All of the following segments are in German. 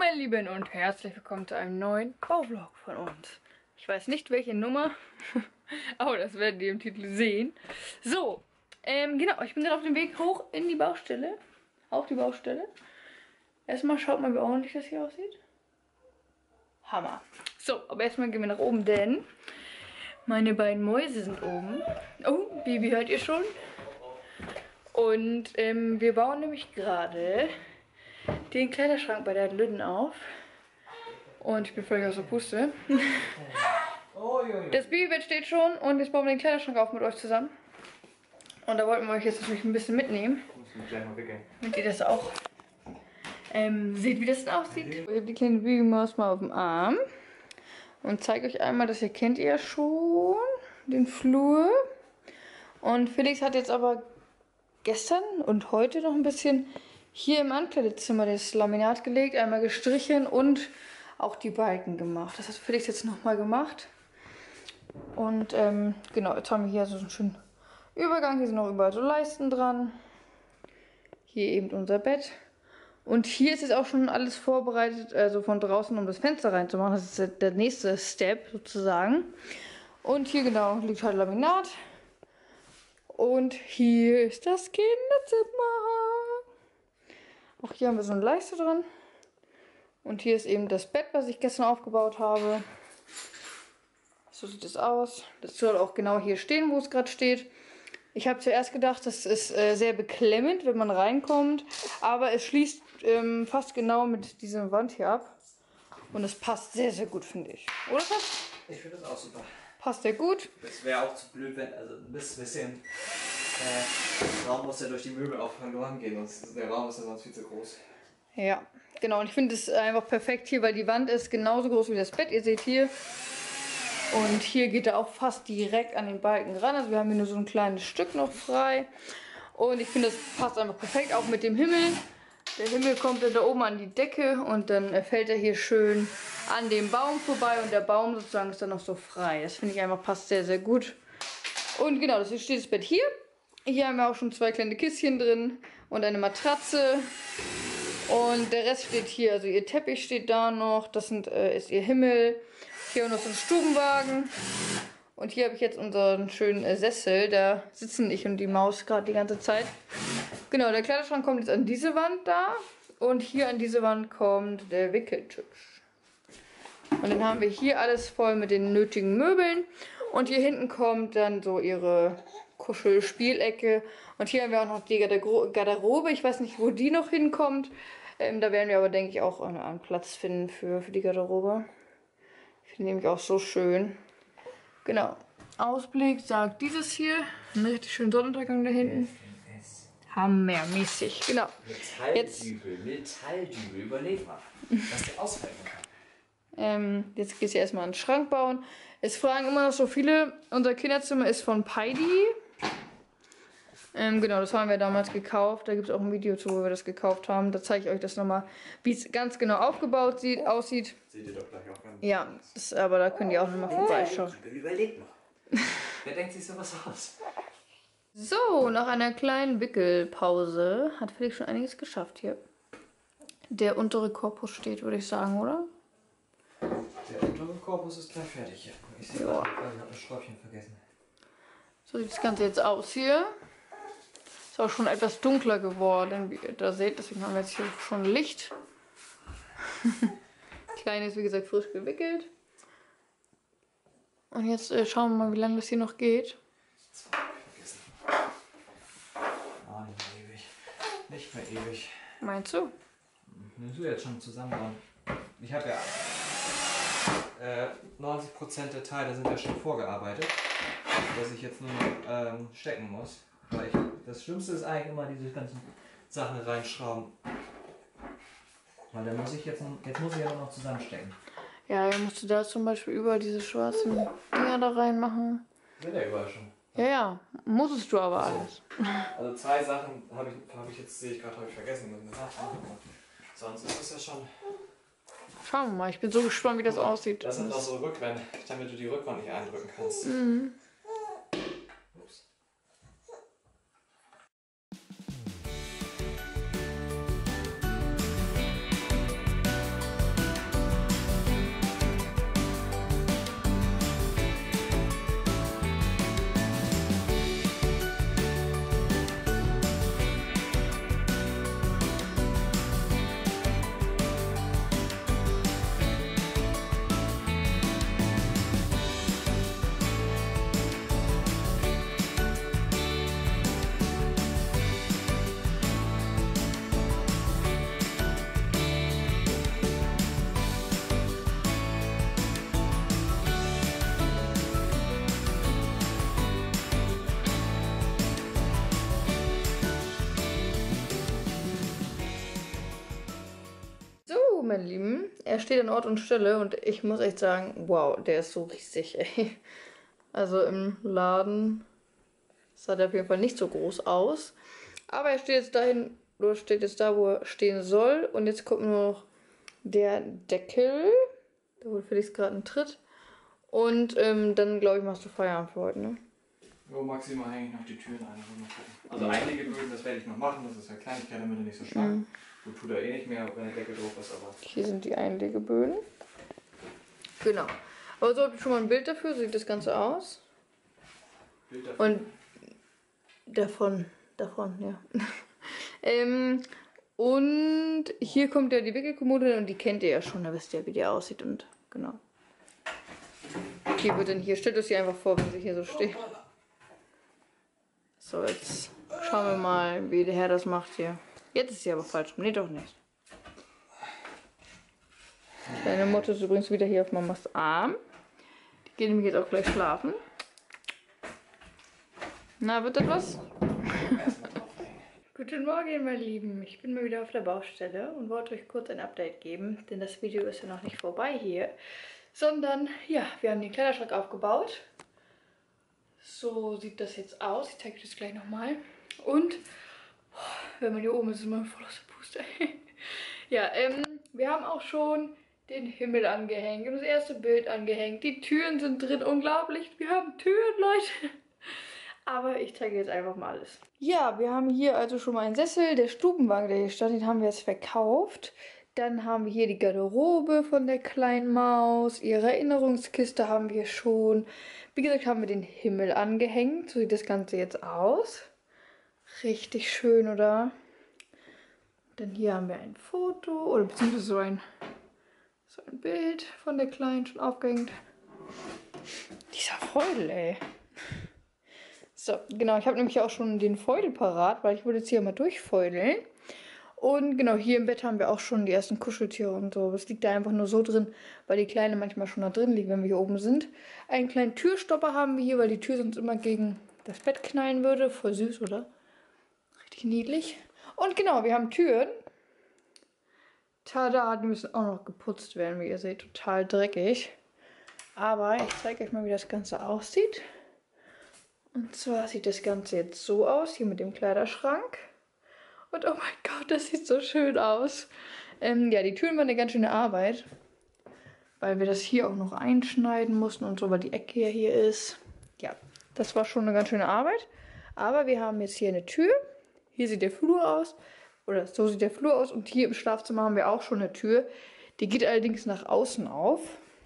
Meine Lieben und herzlich willkommen zu einem neuen Bauvlog von uns. Ich weiß nicht welche Nummer, aber das werdet ihr im Titel sehen. So, genau, ich bin gerade auf dem Weg hoch in die Baustelle. Auf die Baustelle. Erstmal schaut mal, wie ordentlich das hier aussieht. Hammer. So, aber erstmal gehen wir nach oben, denn meine beiden Mäuse sind oben. Oh, Bibi hört ihr schon. Und wir bauen nämlich gerade den Kleiderschrank bei der Lüden auf. Und ich bin völlig aus der Puste. Das Babybett steht schon und jetzt bauen wir den Kleiderschrank auf mit euch zusammen. Und da wollten wir euch jetzt natürlich ein bisschen mitnehmen. Damit ihr das auch seht, wie das denn aussieht. Ich habe die kleine Babymaus mal auf dem Arm. Und zeige euch einmal, das hier kennt ihr ja schon. Den Flur. Und Felix hat jetzt aber gestern und heute noch ein bisschen hier im Ankleidezimmer das Laminat gelegt, einmal gestrichen und auch die Balken gemacht. Das hat Felix jetzt nochmal gemacht. Und genau, jetzt haben wir hier so einen schönen Übergang. Hier sind noch überall so Leisten dran. Hier eben unser Bett. Und hier ist jetzt auch schon alles vorbereitet, also von draußen, um das Fenster reinzumachen. Das ist der nächste Step sozusagen. Und hier genau liegt halt Laminat. Und hier ist das Kinderzimmer. Auch hier haben wir so eine Leiste dran. Und hier ist eben das Bett, was ich gestern aufgebaut habe. So sieht es aus. Das soll auch genau hier stehen, wo es gerade steht. Ich habe zuerst gedacht, das ist sehr beklemmend, wenn man reinkommt. Aber es schließt fast genau mit dieser Wand hier ab. Und es passt sehr, sehr gut, finde ich. Oder was? Ich finde das auch super. Passt sehr gut. Es wäre auch zu blöd, wenn, also ein bisschen Raum muss ja durch die Möbel auch verloren gehen. Und der Raum ist ja sonst viel zu groß. Ja, genau. Und ich finde es einfach perfekt hier, weil die Wand ist genauso groß wie das Bett. Ihr seht hier. Und hier geht er auch fast direkt an den Balken ran. Also wir haben hier nur so ein kleines Stück noch frei. Und ich finde, das passt einfach perfekt, auch mit dem Himmel. Der Himmel kommt dann da oben an die Decke und dann fällt er hier schön an dem Baum vorbei. Und der Baum sozusagen ist dann noch so frei. Das finde ich einfach, passt sehr, sehr gut. Und genau, das steht das Bett hier. Hier haben wir auch schon 2 kleine Kistchen drin und eine Matratze. Und der Rest steht hier, also ihr Teppich steht da noch. Das ist ihr Himmel. Hier noch so ein Stubenwagen. Und hier habe ich jetzt unseren schönen Sessel. Da sitzen ich und die Maus gerade die ganze Zeit. Genau, der Kleiderschrank kommt jetzt an diese Wand da. Und hier an diese Wand kommt der Wickeltisch. Und dann haben wir hier alles voll mit den nötigen Möbeln. Und hier hinten kommt dann so ihre Kuschelspielecke. Und hier haben wir auch noch die Garderobe. Ich weiß nicht, wo die noch hinkommt. Da werden wir aber, denke ich, auch einen Platz finden für die Garderobe. Ich finde nämlich auch so schön. Genau. Ausblick sagt dieses hier. Ein richtig schöner Sonnenuntergang da hinten. Hammermäßig. Genau. Metalldübel. Überleg mal, was der aushalten kann. Jetzt geht es ja erstmal an den Schrank bauen. Es fragen immer noch so viele. Unser Kinderzimmer ist von Peidi. Genau, das haben wir damals gekauft. Da gibt es auch ein Video zu, wo wir das gekauft haben. Da zeige ich euch das nochmal, wie es ganz genau aufgebaut aussieht. Seht ihr doch gleich auch ganz. Ja, aber da könnt ihr auch nochmal vorbeischauen. Überleg mal. Wer denkt sich sowas aus? So, nach einer kleinen Wickelpause hat Felix schon einiges geschafft hier. Der untere Korpus steht, würde ich sagen, oder? Der untere Korpus ist gleich fertig. Ja. Ich sehe gerade, ich habe ein Schräubchen vergessen. So sieht das Ganze jetzt aus hier. Ist auch schon etwas dunkler geworden, wie ihr da seht. Deswegen haben wir jetzt hier schon Licht. Kleine ist wie gesagt frisch gewickelt. Und jetzt schauen wir mal, wie lange das hier noch geht. Das habe ich vergessen. Oh, nicht mehr ewig. Nicht mehr ewig. Meinst du? Nimmst du jetzt schon zusammenbauen? Ich habe ja 90% der Teile sind ja schon vorgearbeitet, dass ich jetzt nur noch stecken muss. Weil das Schlimmste ist eigentlich immer diese ganzen Sachen reinschrauben. Weil dann muss ich jetzt muss ich ja noch zusammenstecken. Ja, dann musst du da zum Beispiel überall diese schwarzen Dinger da reinmachen. Sind ja überall schon. Ja, musstest du aber alles. Also 2 Sachen habe ich jetzt, sehe ich gerade, habe ich vergessen. Sonst ist es ja schon. Schauen wir mal, ich bin so gespannt, wie das aussieht. Das sind noch so Rückwände, damit du die Rückwand nicht eindrücken kannst. Mhm. Ups. meine Lieben. Er steht an Ort und Stelle und ich muss echt sagen, wow, der ist so riesig, ey. Also im Laden sah der auf jeden Fall nicht so groß aus. Aber er steht jetzt dahin, oder steht jetzt da, wo er stehen soll. Und jetzt kommt nur noch der Deckel. Da wurde Felix gerade ein Tritt. Und dann, glaube ich, machst du Feierabend für heute, ne? Ja, maximal hänge ich noch die Türen ein. Also einige Böden, das werde ich noch machen. Das ist ja Kleinigkeit, damit er nicht so schlank. Gut, tut er eh nicht mehr, wenn der Deckel drauf ist, aber... Hier sind die Einlegeböden. Genau. Aber so habt ihr schon mal ein Bild dafür, so sieht das Ganze aus. Bild davon. Und davon, ja. Und hier kommt ja die Wickelkommode und die kennt ihr ja schon, da wisst ihr ja, wie die aussieht und genau. Hier wird dann hier, stellt euch sie einfach vor, wenn sie hier so steht. So, jetzt schauen wir mal, wie der Herr das macht hier. Jetzt ist sie aber falsch rum. Nee, doch nicht. Kleine Motte ist übrigens wieder hier auf Mamas Arm. Die geht nämlich jetzt auch gleich schlafen. Na, wird das was? Guten Morgen, meine Lieben. Ich bin mal wieder auf der Baustelle und wollte euch kurz ein Update geben, denn das Video ist ja noch nicht vorbei hier. Sondern, ja, wir haben den Kleiderschrank aufgebaut. So sieht das jetzt aus. Ich zeige euch das gleich nochmal. Und, wenn man hier oben ist, ist man voll aus der Puste. Ja, wir haben auch schon den Himmel angehängt und das erste Bild angehängt. Die Türen sind drin, unglaublich. Wir haben Türen, Leute. Aber ich zeige jetzt einfach mal alles. Ja, wir haben hier also schon mal einen Sessel. Der Stubenwagen, der hier stand, den haben wir jetzt verkauft. Dann haben wir hier die Garderobe von der kleinen Maus. Ihre Erinnerungskiste haben wir schon. Wie gesagt, haben wir den Himmel angehängt. So sieht das Ganze jetzt aus. Richtig schön, oder? Dann hier haben wir ein Foto oder beziehungsweise so ein Bild von der Kleinen schon aufgehängt. Dieser Feudel, ey. So, genau, ich habe nämlich auch schon den Feudel parat, weil ich wollte jetzt hier mal durchfeudeln. Und genau, hier im Bett haben wir auch schon die ersten Kuscheltiere und so. Das liegt da einfach nur so drin, weil die Kleine manchmal schon da drin liegt, wenn wir hier oben sind. Einen kleinen Türstopper haben wir hier, weil die Tür sonst immer gegen das Bett knallen würde. Voll süß, oder? Richtig niedlich. Und genau, wir haben Türen. Tada, die müssen auch noch geputzt werden, wie ihr seht. Total dreckig. Aber ich zeige euch mal, wie das Ganze aussieht. Und zwar sieht das Ganze jetzt so aus, hier mit dem Kleiderschrank. Und oh mein Gott, das sieht so schön aus. Ja, die Türen waren eine ganz schöne Arbeit. Weil wir das hier auch noch einschneiden mussten und so, weil die Ecke ja hier ist. Ja, das war schon eine ganz schöne Arbeit. Aber wir haben jetzt hier eine Tür. Hier sieht der Flur aus. Oder so sieht der Flur aus. Und hier im Schlafzimmer haben wir auch schon eine Tür. Die geht allerdings nach außen auf.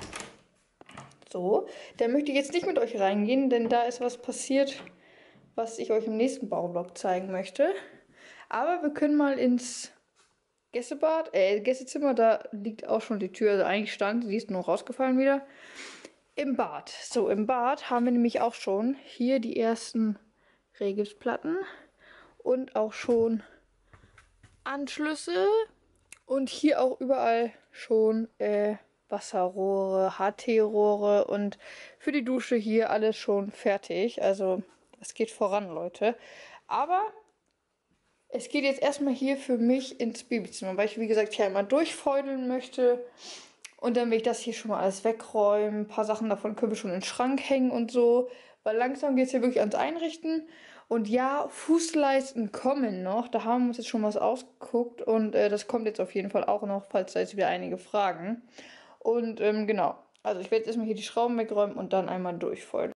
So, da möchte ich jetzt nicht mit euch reingehen, denn da ist was passiert, was ich euch im nächsten Bauvlog zeigen möchte. Aber wir können mal ins Gästezimmer, da liegt auch schon die Tür, also eigentlich stand, die ist nur rausgefallen wieder. Im Bad. So, im Bad haben wir nämlich auch schon hier die ersten Regipsplatten und auch schon Anschlüsse und hier auch überall schon Wasserrohre, HT-Rohre und für die Dusche hier alles schon fertig. Also es geht voran, Leute. Aber es geht jetzt erstmal hier für mich ins Babyzimmer, weil ich, wie gesagt, hier einmal durchfeudeln möchte. Und dann will ich das hier schon mal alles wegräumen. Ein paar Sachen davon können wir schon in den Schrank hängen und so. Weil langsam geht es hier wirklich ans Einrichten. Und ja, Fußleisten kommen noch. Da haben wir uns jetzt schon was ausgeguckt. Und das kommt jetzt auf jeden Fall auch noch, falls da jetzt wieder einige fragen. Und genau. Also ich werde jetzt erstmal hier die Schrauben wegräumen und dann einmal durchfeudeln.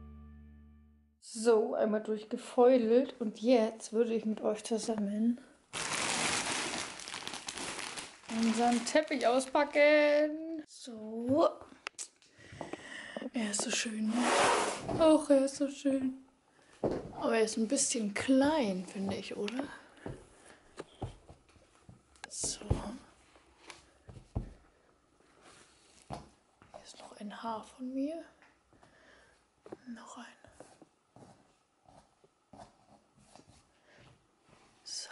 So, einmal durchgefeudelt und jetzt würde ich mit euch zusammen unseren Teppich auspacken. So. Er ist so schön. Ach, er ist so schön. Aber er ist ein bisschen klein, finde ich, oder? So. Hier ist noch ein Haar von mir. Noch ein. So.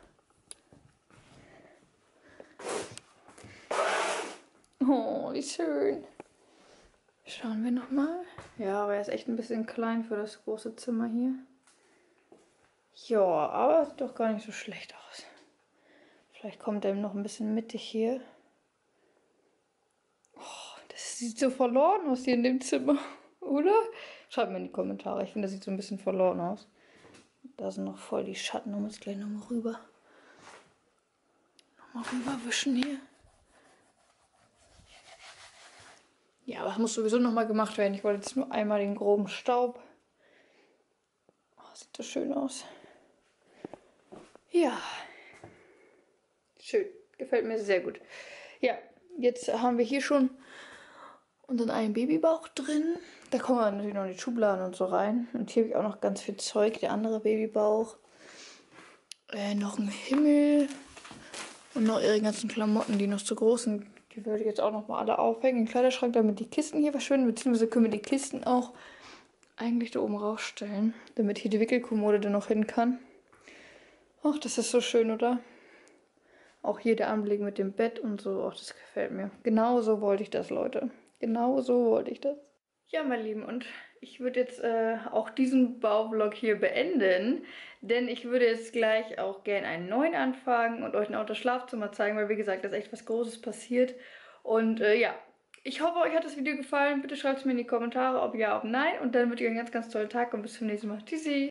Oh, wie schön. Schauen wir nochmal. Ja, aber er ist echt ein bisschen klein für das große Zimmer hier. Ja, aber sieht doch gar nicht so schlecht aus. Vielleicht kommt er noch ein bisschen mittig hier. Oh, das sieht so verloren aus hier in dem Zimmer, oder? Schreibt mir in die Kommentare. Ich finde, das sieht so ein bisschen verloren aus. Da sind noch voll die Schatten. Da muss ich gleich nochmal rüber. Nochmal rüberwischen hier. Ja, aber das muss sowieso nochmal gemacht werden. Ich wollte jetzt nur einmal den groben Staub. Oh, sieht so schön aus. Ja. Schön. Gefällt mir sehr gut. Ja, jetzt haben wir hier schon unseren einen Babybauch drin. Da kommen wir natürlich noch in die Schubladen und so rein. Und hier habe ich auch noch ganz viel Zeug. Der andere Babybauch. Noch ein Himmel. Und noch ihre ganzen Klamotten, die noch zu groß sind. Die würde ich jetzt auch noch mal alle aufhängen. Im Kleiderschrank, damit die Kisten hier verschwinden. Beziehungsweise können wir die Kisten auch eigentlich da oben rausstellen. Damit hier die Wickelkommode dann noch hin kann. Ach, das ist so schön, oder? Auch hier der Anblick mit dem Bett und so. Ach, das gefällt mir. Genau so wollte ich das, Leute. Genau so wollte ich das. Ja, meine Lieben, und ich würde jetzt auch diesen Bauvlog hier beenden, denn ich würde jetzt gleich auch gerne einen neuen anfangen und euch auch das Schlafzimmer zeigen, weil wie gesagt, da ist echt was Großes passiert. Und ja, ich hoffe, euch hat das Video gefallen. Bitte schreibt es mir in die Kommentare, ob ja, ob nein. Und dann wünsche ich euch einen ganz, ganz tollen Tag und bis zum nächsten Mal. Tschüssi!